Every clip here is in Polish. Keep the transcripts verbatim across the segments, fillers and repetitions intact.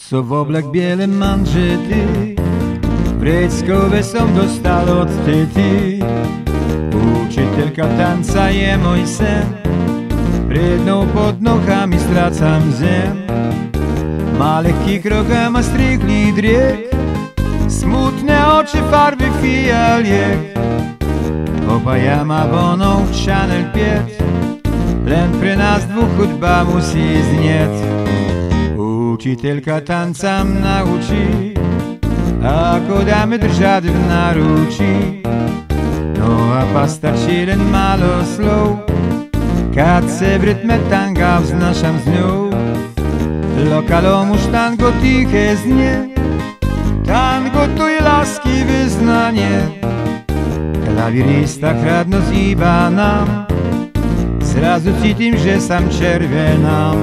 co w oblek biele manżety, wreckowe są dostal od tety. Učiteľka tanca je môj sen, prednou pod nohami strácam zem. Má lehký krok a má striklý driek, smutné oči farby fialiek. Obaja má bonov Chanel päť, len pre nás dvoch hudba musí znieť. Učiteľka tanca m naučí, ako dáme držať v náručí. No a postačí len málo slov, keď se v rytme tanga vznašam z ňou. Lokalom už tango tiché znie, tango to je lásky vyznanie. Klavírista kradno zýba nám, zrazu cítim, že sam červenám.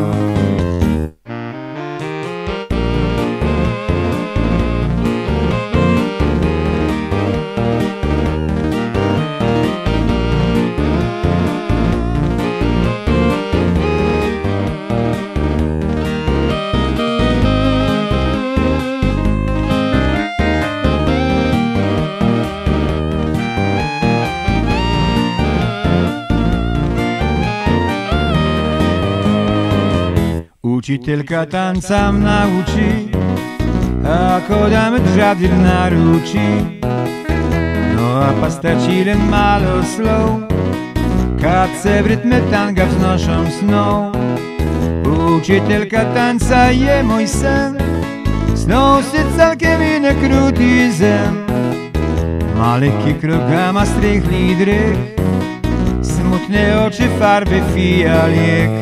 Učiteľka tanca m naučí, ako dáme držať v náručí. No a postačí len málo slov, keď se v rytme tanga vznošom snou. Učiteľka tanca je môj sen, snou si celkem iné krutý zem. Má lehký krok a má striklý driek, smutné oči farby fialiek.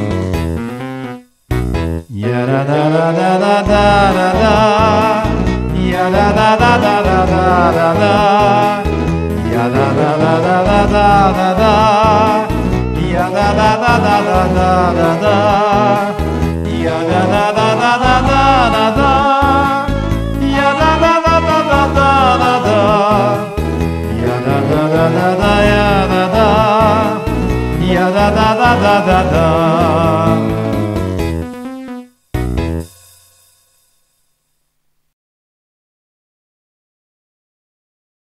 Ya da da da da da da da, ya da da da da da da da, ya da da da da da da da, ya da da da da da da da, ya da da da da da da da, ya da da da da da da da, ya da da da da da ya da da, ya da da da da da da.